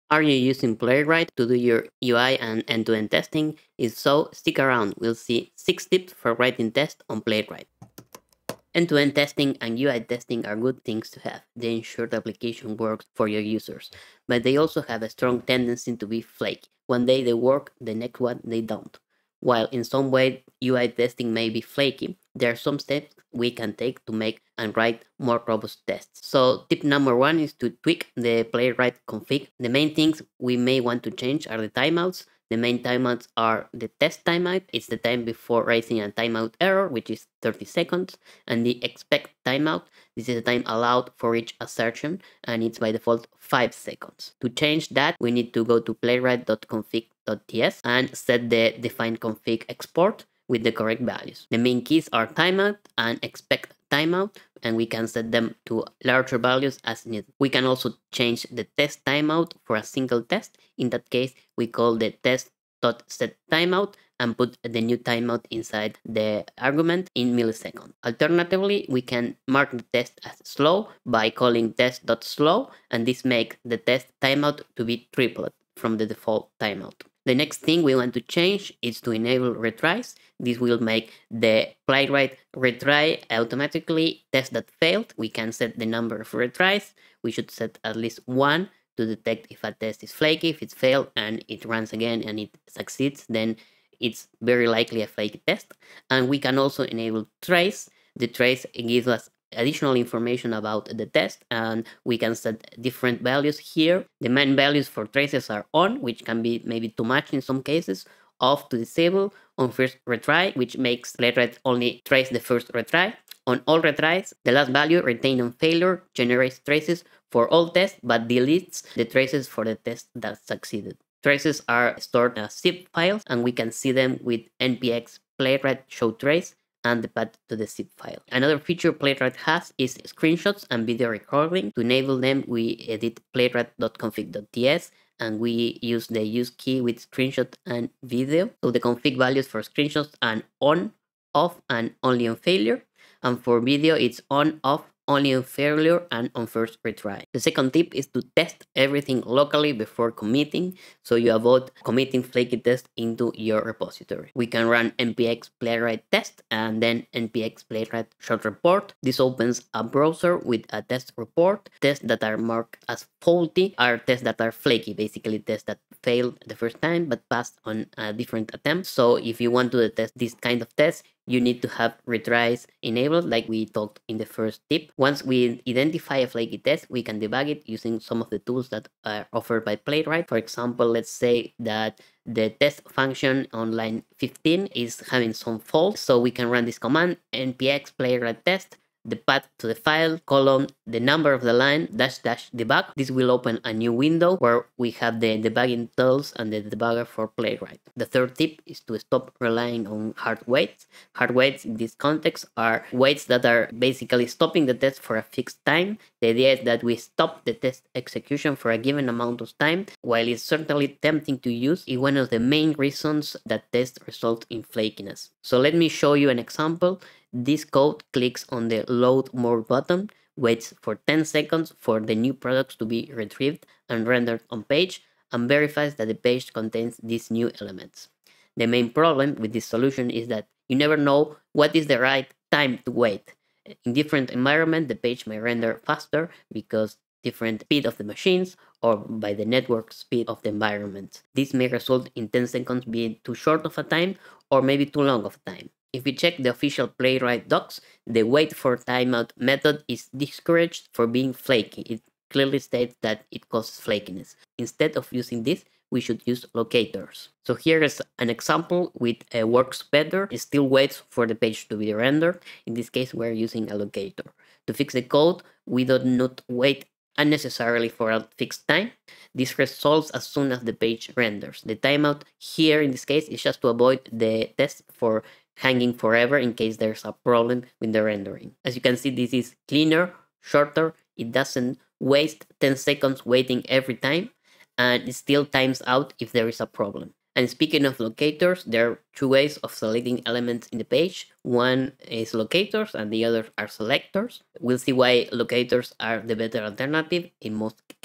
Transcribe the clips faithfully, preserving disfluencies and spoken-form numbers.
Are you using Playwright to do your U I and end-to-end testing? If so, stick around. We'll see six tips for writing tests on Playwright. End-to-end testing and U I testing are good things to have. They ensure the application works for your users, but they also have a strong tendency to be flaky. One day they work, the next one they don't. While in some way U I testing may be flaky, there are some steps we can take to make and write more robust tests. So tip number one is to tweak the Playwright config. The main things we may want to change are the timeouts. The main timeouts are the test timeout, it's the time before raising a timeout error, which is thirty seconds, and the expect timeout, this is the time allowed for each assertion, and it's by default five seconds. To change that, we need to go to playwright dot config dot t s and set the define config export with the correct values. The main keys are timeout and expect timeout, and we can set them to larger values as needed. We can also change the test timeout for a single test. In that case, we call the test.setTimeout and put the new timeout inside the argument in milliseconds. Alternatively, we can mark the test as slow by calling test.slow, and this makes the test timeout to be tripled from the default timeout. The next thing we want to change is to enable retries. This will make the Playwright retry automatically test that failed. We can set the number of retries. We should set at least one to detect if a test is flaky. If it's failed and it runs again and it succeeds, then it's very likely a flaky test. And we can also enable trace. The trace gives us additional information about the test, and we can set different values here. The main values for traces are on, which can be maybe too much in some cases, off to disable, on first retry, which makes Playwright only trace the first retry. On all retries, the last value retained on failure generates traces for all tests but deletes the traces for the test that succeeded. Traces are stored as zip files, and we can see them with npx playwright show trace and the path to the zip file. Another feature Playwright has is screenshots and video recording. To enable them, we edit playwright dot config dot t s and we use the use key with screenshot and video. So the config values for screenshots are on, off, and only on failure. And for video, it's on, off, only on failure, and on first retry. The second tip is to test everything locally before committing, so you avoid committing flaky tests into your repository. We can run npx playwright test and then npx playwright short report. This opens a browser with a test report. Tests that are marked as faulty are tests that are flaky, basically tests that failed the first time but passed on a different attempt. So if you want to test this kind of tests, you need to have retries enabled, like we talked in the first tip. Once we identify a flaky test, we can debug it using some of the tools that are offered by Playwright. For example, let's say that the test function on line fifteen is having some faults, so we can run this command, npx playwright test, the path to the file, colon, the number of the line, dash dash debug. This will open a new window where we have the debugging tools and the debugger for Playwright. The third tip is to stop relying on hard waits. Hard waits in this context are waits that are basically stopping the test for a fixed time. The idea is that we stop the test execution for a given amount of time. While it's certainly tempting to use, it's one of the main reasons that tests result in flakiness. So let me show you an example. This code clicks on the load more button, waits for ten seconds for the new products to be retrieved and rendered on page, and verifies that the page contains these new elements. The main problem with this solution is that you never know what is the right time to wait. In different environments, the page may render faster because different speed of the machines or by the network speed of the environment. This may result in ten seconds being too short of a time or maybe too long of a time. If we check the official Playwright docs, the waitForTimeout method is discouraged for being flaky. It clearly states that it causes flakiness. Instead of using this, we should use locators. So here is an example with a works better. It still waits for the page to be rendered. In this case, we're using a locator. To fix the code, we do not wait unnecessarily for a fixed time. This resolves as soon as the page renders. The timeout here in this case is just to avoid the test for hanging forever in case there's a problem with the rendering. As you can see, this is cleaner, shorter. It doesn't waste ten seconds waiting every time, and it still times out if there is a problem. And speaking of locators, there are two ways of selecting elements in the page. One is locators and the other are selectors. We'll see why locators are the better alternative in most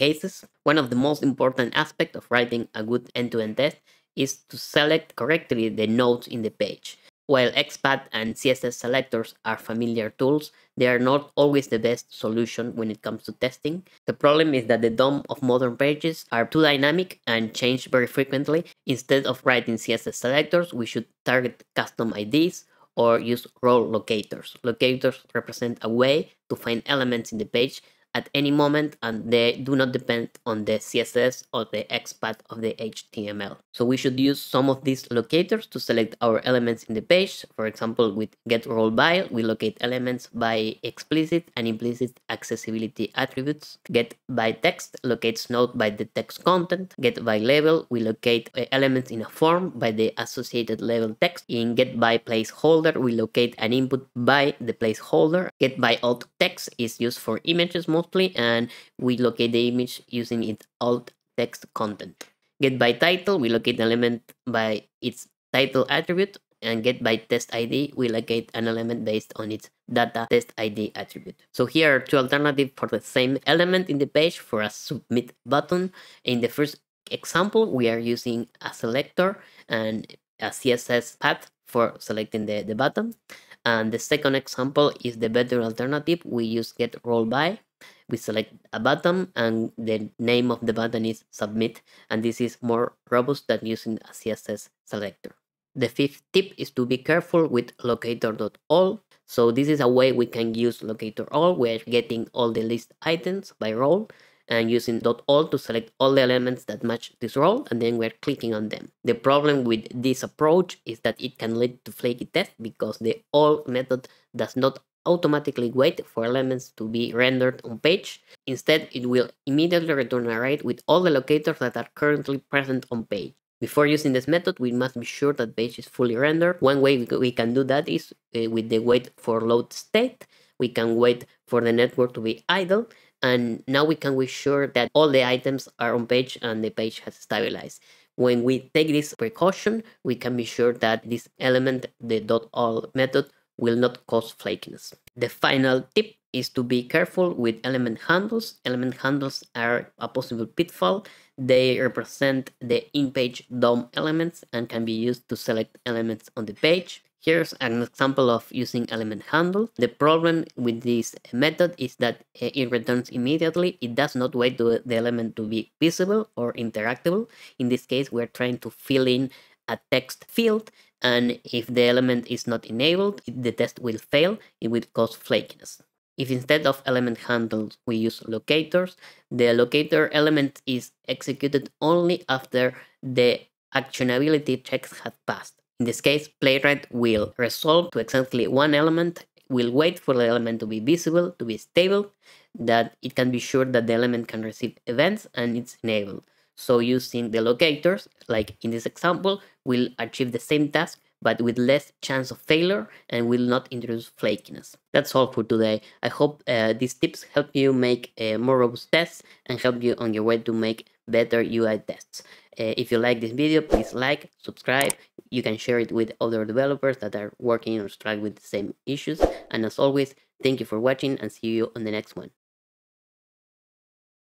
cases. One of the most important aspects of writing a good end-to-end test is to select correctly the nodes in the page. While X path and C S S selectors are familiar tools, they are not always the best solution when it comes to testing. The problem is that the D O M of modern pages are too dynamic and change very frequently. Instead of writing C S S selectors, we should target custom I Ds or use role locators. Locators represent a way to find elements in the page at any moment, and they do not depend on the C S S or the X path of the H T M L. So we should use some of these locators to select our elements in the page. For example, with getRoleBy, we locate elements by explicit and implicit accessibility attributes. GetByText locates node by the text content. GetByLabel, we locate elements in a form by the associated label text. In GetByPlaceholder, we locate an input by the placeholder. GetByAltText is used for images mostly, and we locate the image using its alt text content. GetByTitle, we locate the element by its title attribute, and GetByTestID, we locate an element based on its data test I D attribute. So here are two alternatives for the same element in the page for a submit button. In the first example, we are using a selector and a C S S path for selecting the, the button. And the second example is the better alternative. We use getRoleBy. We select a button and the name of the button is submit, and this is more robust than using a C S S selector. The fifth tip is to be careful with locator dot all. So this is a way we can use locator dot all. We're getting all the list items by role and using .all to select all the elements that match this role, and then we're clicking on them. The problem with this approach is that it can lead to flaky tests because the all method does not automatically wait for elements to be rendered on page. Instead, it will immediately return an array with all the locators that are currently present on page. Before using this method, we must be sure that page is fully rendered. One way we can do that is uh, with the waitForLoad state. We can wait for the network to be idle, and now we can be sure that all the items are on page and the page has stabilized. When we take this precaution, we can be sure that this element, the .all method, will not cause flakiness. The final tip is to be careful with element handles. Element handles are a possible pitfall. They represent the in-page D O M elements and can be used to select elements on the page. Here's an example of using element handle. The problem with this method is that it returns immediately. It does not wait for the element to be visible or interactable. In this case, we're trying to fill in a text field, and if the element is not enabled, the test will fail. It will cause flakiness. If instead of element handles we use locators, the locator element is executed only after the actionability checks have passed. In this case, Playwright will resolve to exactly one element, will wait for the element to be visible, to be stable, that it can be sure that the element can receive events and it's enabled. So using the locators, like in this example, will achieve the same task but with less chance of failure and will not introduce flakiness. That's all for today. I hope uh, these tips help you make uh, more robust tests and help you on your way to make better U I tests. Uh, if you like this video, please like, subscribe. You can share it with other developers that are working or struggling with the same issues. And as always, thank you for watching and see you on the next one.